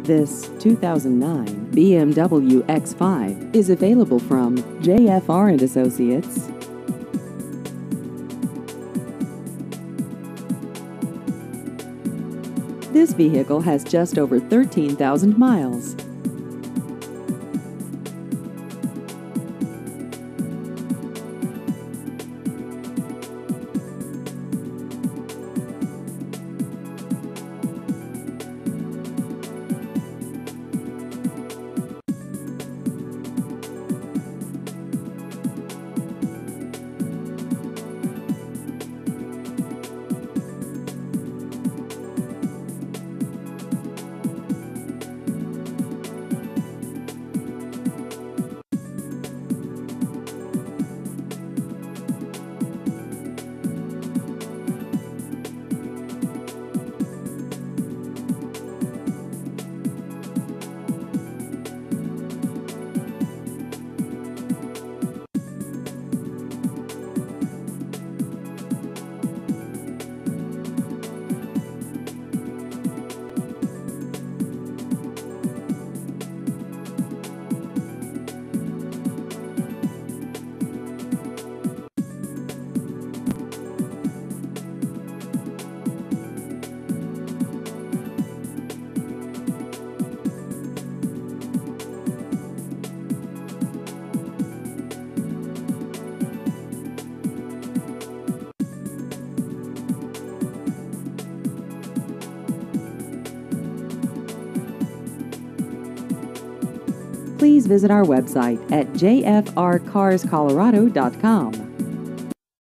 This 2009 BMW X5 is available from JFR and Associates. This vehicle has just over 13,000 miles. Please visit our website at jfrcarscolorado.com.